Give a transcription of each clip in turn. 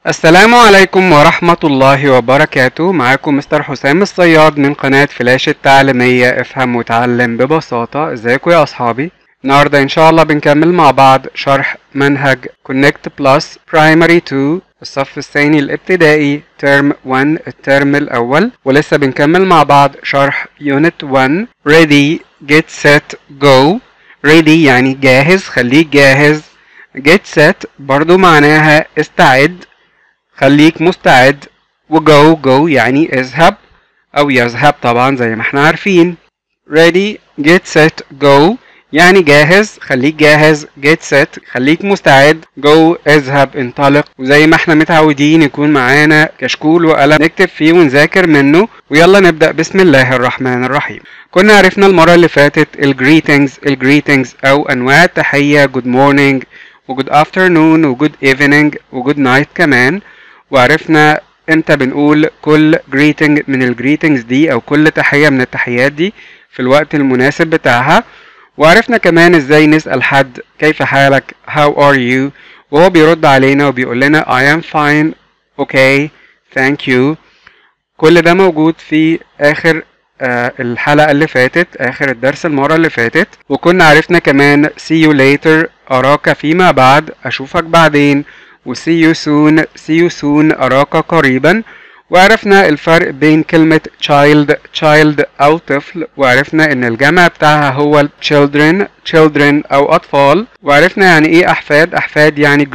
السلام عليكم ورحمة الله وبركاته. معاكم مستر حسام الصياد من قناة فلاش التعليمية افهم وتعلم ببساطة. ازيكم يا اصحابي؟ النهاردة ان شاء الله بنكمل مع بعض شرح منهج Connect Plus Primary 2 الصف الثاني الابتدائي ترم 1 الترم الاول، ولسه بنكمل مع بعض شرح Unit 1 Ready Get Set Go. Ready يعني جاهز، خليك جاهز. Get Set برضو معناها استعد، خليك مستعد. وجو جو يعني اذهب او يذهب طبعا زي ما احنا عارفين. ready get set go يعني جاهز، خليك جاهز. get set خليك مستعد. go اذهب انطلق. وزي ما احنا متعودين يكون معانا كشكول وقلم نكتب فيه ونذاكر منه. ويلا نبدأ بسم الله الرحمن الرحيم. كنا عرفنا المرة اللي فاتت الجريتنجز او انواع التحية good morning و good afternoon و good evening و good night كمان. وعرفنا امتى بنقول كل greeting من الجريتنجز دي او كل تحية من التحيات دي في الوقت المناسب بتاعها. وعرفنا كمان ازاي نسأل حد كيف حالك how are you وهو بيرد علينا وبيقول لنا I am fine okay thank you. كل ده موجود في اخر الحلقة اللي فاتت، اخر الدرس المرة اللي فاتت. وكنا عرفنا كمان see you later اراك فيما بعد، اشوفك بعدين. و see you soon أراك قريبا. وعرفنا الفرق بين كلمة child أو طفل، وعرفنا إن الجمع بتاعها هو children أو أطفال. وعرفنا يعني إيه أحفاد يعني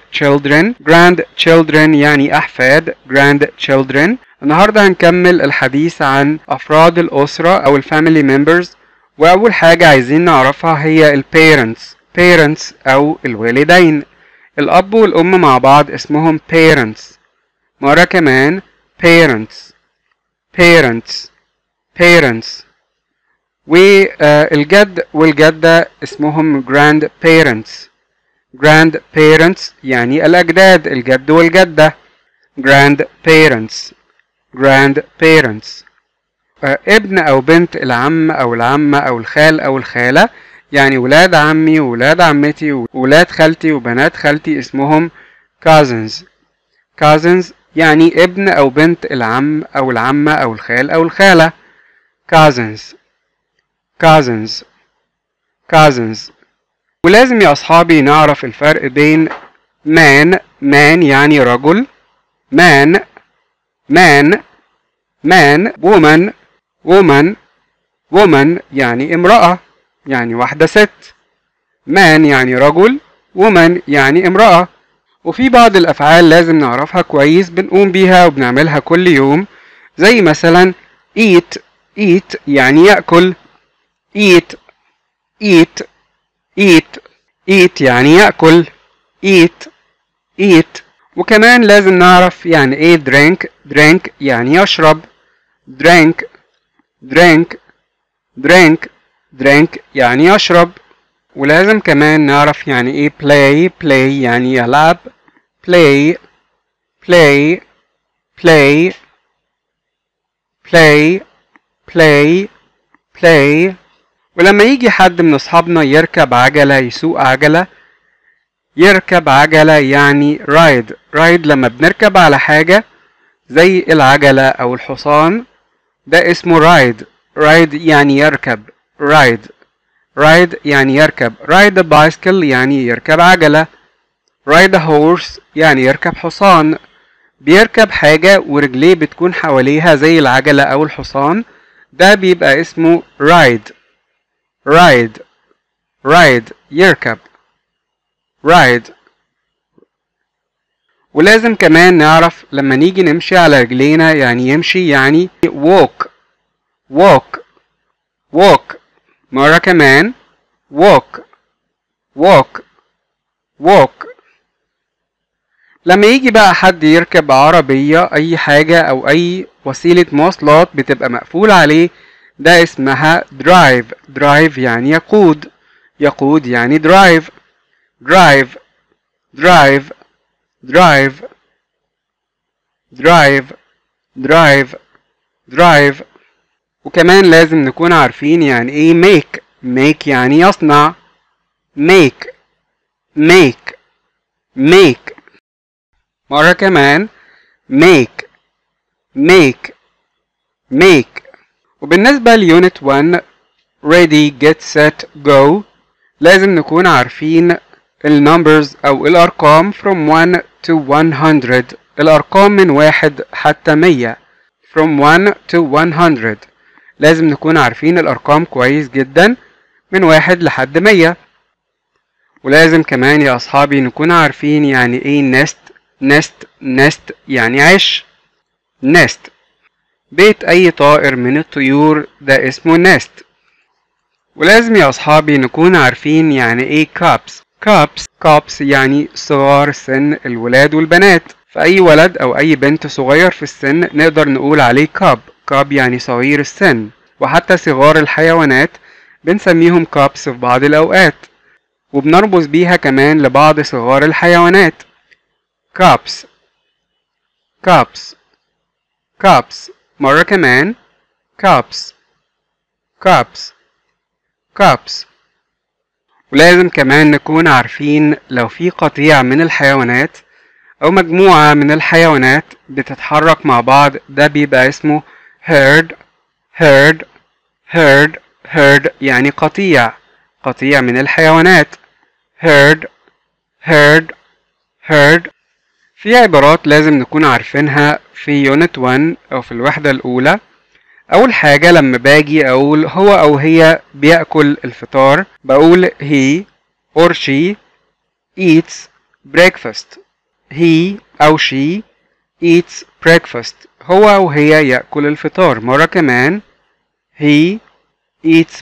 grandchildren يعني أحفاد grandchildren. النهاردة هنكمل الحديث عن أفراد الأسرة أو الفاميلي members. وأول حاجة عايزين نعرفها هي parents أو الوالدين. الأب والأم مع بعض اسمهم parents. مرة كمان parents. والجد والجدة اسمهم grandparents يعني الأجداد، الجد والجدة grandparents. ابن أو بنت العم أو العمة أو الخال أو الخالة يعني ولاد عمي وولاد عمتي وولاد خالتي وبنات خالتي اسمهم cousins يعني ابن أو بنت العم أو العمة أو الخال أو الخالة cousins. ولازم يا أصحابي نعرف الفرق بين man يعني رجل، man woman يعني امرأة يعني واحدة ست. man يعني رجل، woman يعني امرأة. وفي بعض الأفعال لازم نعرفها كويس بنقوم بيها وبنعملها كل يوم، زي مثلا eat يعني يأكل. eat يعني يأكل. eat. وكمان لازم نعرف يعني ايه drink يعني يشرب. drink يعني يشرب. ولازم كمان نعرف يعني ايه play يعني يلعب. play ولما يجي حد من اصحابنا يركب عجلة يسوق عجلة، يركب عجلة يعني ride لما بنركب على حاجة زي العجلة او الحصان ده اسمه ride يعني يركب. ride يعني يركب. ride a bicycle يعني يركب عجلة. ride a horse يعني يركب حصان. بيركب حاجة ورجليه بتكون حواليها زي العجلة أو الحصان، ده بيبقى اسمه ride يركب ride. ولازم كمان نعرف لما نيجي نمشي على رجلينا يعني يمشي يعني walk. مرة كمان walk. لما يجي بقى حد يركب عربية أي حاجة أو أي وسيلة مواصلات بتبقى مقفول عليه، ده اسمها drive يعني يقود يعني drive. وكمان لازم نكون عارفين يعني ايه make يعني يصنع. make مرة كمان make make make. وبالنسبة ليونت 1 ready get set go لازم نكون عارفين النمبرز أو الأرقام from 1 to 100. الأرقام من 1 حتى 100 from 1 to 100. لازم نكون عارفين الأرقام كويس جدا من 1 لحد 100. ولازم كمان يا أصحابي نكون عارفين يعني إيه nest يعني عش. nest بيت أي طائر من الطيور ده اسمه nest. ولازم يا أصحابي نكون عارفين يعني إيه cups يعني صغار سن الولاد والبنات. فأي ولد أو أي بنت صغير في السن نقدر نقول عليه cub يعني صغير السن. وحتى صغار الحيوانات بنسميهم cubs في بعض الأوقات، وبنرمز بيها كمان لبعض صغار الحيوانات. cups مرة كمان cups. ولازم كمان نكون عارفين لو في قطيع من الحيوانات أو مجموعة من الحيوانات بتتحرك مع بعض ده بيبقى اسمه herd يعني قطيع من الحيوانات. herd. في عبارات لازم نكون عارفينها في يونت 1 أو في الوحدة الأولى. أول حاجة لما باجي أقول هو أو هي بيأكل الفطار بقول he or she eats breakfast. he أو she eats breakfast. هو أو هي يأكل الفطار. مرة كمان he eats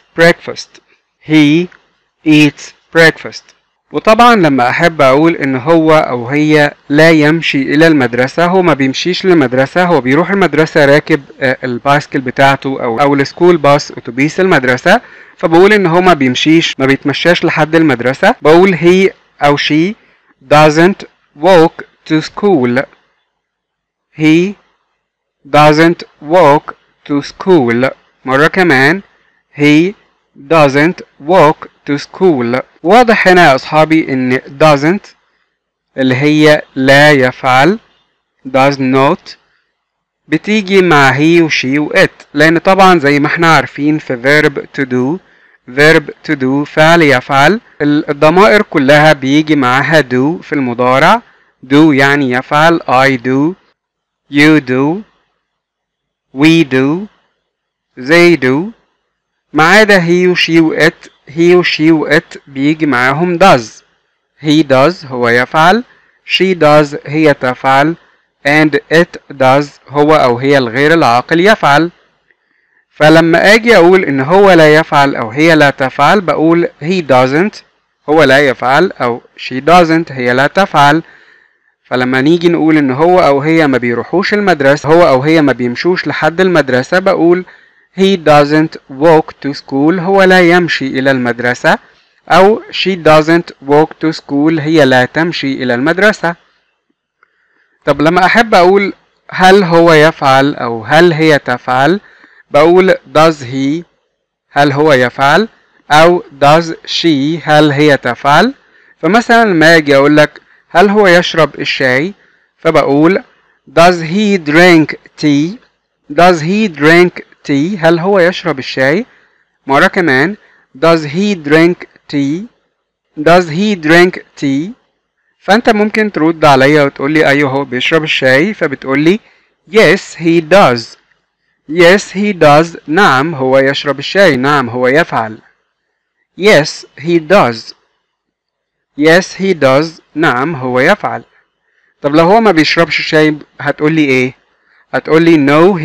breakfast. وطبعا لما أحب أقول إن هو أو هي لا يمشي إلى المدرسة، هو ما بيمشيش للمدرسة، هو بيروح المدرسة راكب البايسكل بتاعته أو السكول باص أتوبيس المدرسة. فبقول إن هو ما بيتمشاش لحد المدرسة. بقول he أو she doesn't walk to school. he doesn't walk to school. مرة كمان he doesn't walk to school. واضح هنا يا أصحابي إن doesn't اللي هي لا يفعل does not بتيجي مع he و she و it، لأن طبعا زي ما احنا عارفين في verb to do فعل يفعل الضمائر كلها بيجي معاها do في المضارع. do يعني يفعل I do you do we do they do. ما عدا he و she و it بيجي معاهم does. he does هو يفعل، she does هي تفعل، and it does هو أو هي الغير العاقل يفعل. فلما أجي أقول إن هو لا يفعل أو هي لا تفعل بقول he doesn't هو لا يفعل، أو she doesn't هي لا تفعل. فلما نيجي نقول إن هو أو هي ما بيروحوش المدرسة، هو أو هي ما بيمشوش لحد المدرسة، بقول he doesn't walk to school هو لا يمشي إلى المدرسة، أو she doesn't walk to school هي لا تمشي إلى المدرسة. طب لما أحب أقول هل هو يفعل أو هل هي تفعل بقول does he هل هو يفعل، أو does she هل هي تفعل. فمثلا لما أجي أقول لك هل هو يشرب الشاي فبقول does he drink tea هل هو يشرب الشاي. مرة كمان does he drink tea فأنت ممكن ترد عليا وتقولي أيوه هو بيشرب الشاي، فبتقولي yes he does نعم هو يشرب الشاي، نعم هو يفعل. yes he does نعم هو يفعل. طب لو هو ما بيشربش الشاي هتقولي ايه؟ هتقولي no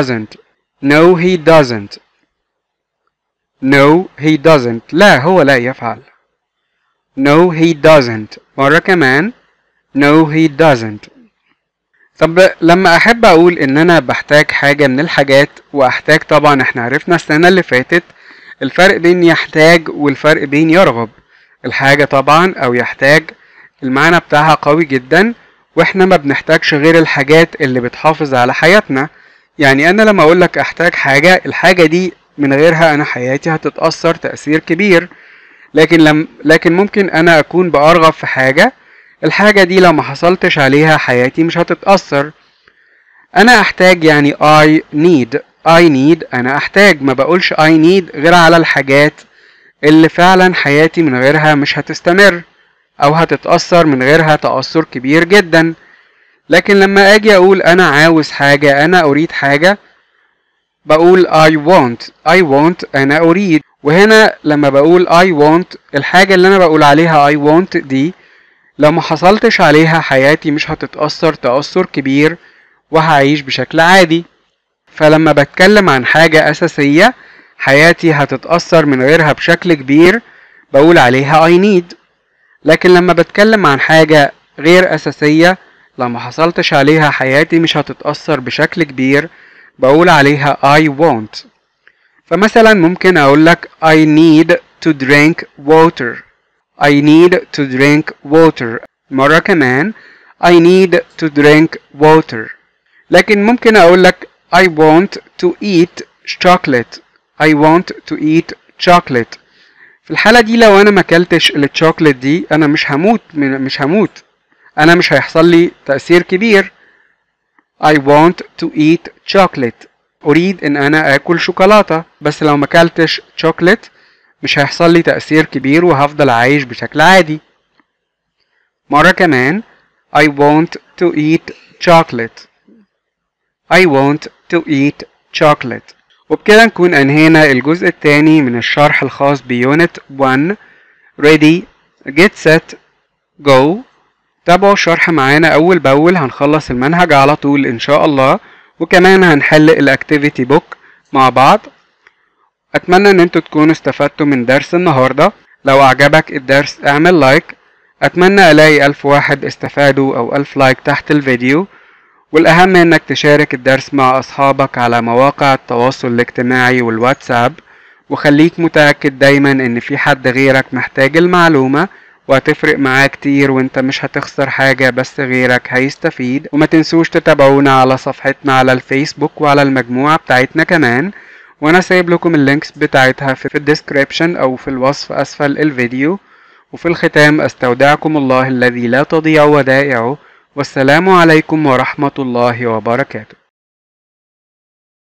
he doesn't لا هو لا يفعل. no he doesn't. مرة كمان no he doesn't. طب لما أحب أقول إن أنا بحتاج حاجة من الحاجات، وأحتاج طبعا احنا عرفنا السنة اللي فاتت الفرق بين يحتاج والفرق بين يرغب. الحاجة طبعا أو يحتاج المعنى بتاعها قوي جدا، واحنا ما بنحتاجش غير الحاجات اللي بتحافظ على حياتنا. يعني أنا لما أقول لك أحتاج حاجة، الحاجة دي من غيرها أنا حياتي هتتأثر تأثير كبير. لكن ممكن أنا أكون بأرغب في حاجة الحاجة دي لو ما حصلتش عليها حياتي مش هتتأثر. أنا أحتاج يعني I need أنا أحتاج، ما بقولش I need غير على الحاجات اللي فعلا حياتي من غيرها مش هتستمر أو هتتأثر من غيرها تأثر كبير جدا. لكن لما أجي أقول أنا عاوز حاجة، أنا أريد حاجة، بقول I want أنا أريد. وهنا لما بقول I want، الحاجة اللي أنا بقول عليها I want دي لو ما حصلتش عليها حياتي مش هتتأثر تأثر كبير وهعيش بشكل عادي. فلما بتكلم عن حاجة أساسية حياتي هتتأثر من غيرها بشكل كبير بقول عليها I need. لكن لما بتكلم عن حاجة غير أساسية لو ما حصلتش عليها حياتي مش هتتأثر بشكل كبير بقول عليها I want. فمثلا ممكن أقولك I need to drink water. I need to drink water. مرة كمان I need to drink water. لكن ممكن أقولك I want to eat chocolate. I want to eat chocolate. في الحالة دي لو أنا ماكلتش الشوكولات دي أنا مش هموت، أنا مش هيحصل لي تأثير كبير. I want to eat chocolate. أريد إن أنا آكل شوكولاتة، بس لو ماكلتش شوكولات مش هيحصل لي تأثير كبير وهفضل عايش بشكل عادي. مرة كمان I want to eat chocolate. I want to eat chocolate. وبكده نكون أنهينا الجزء الثاني من الشرح الخاص بيونت 1 Ready Get Set Go. تابعوا الشرح معانا أول بأول، هنخلص المنهج على طول إن شاء الله، وكمان هنحل الأكتيفيتي بوك مع بعض. أتمنى إن انتوا تكونوا استفدتوا من درس النهاردة. لو أعجبك الدرس اعمل لايك. أتمنى ألاقي 1000 واحد استفادوا أو 1000 لايك تحت الفيديو. والأهم إنك تشارك الدرس مع أصحابك على مواقع التواصل الاجتماعي والواتساب، وخليك متأكد دايما إن في حد غيرك محتاج المعلومة، وهتفرق معاه كتير وانت مش هتخسر حاجة بس غيرك هيستفيد. وما تنسوش تتابعونا على صفحتنا على الفيسبوك وعلى المجموعة بتاعتنا كمان، وانا سايب لكم اللينكس بتاعتها في الديسكريبشن او في الوصف اسفل الفيديو. وفي الختام استودعكم الله الذي لا تضيع ودائعه، والسلام عليكم ورحمة الله وبركاته.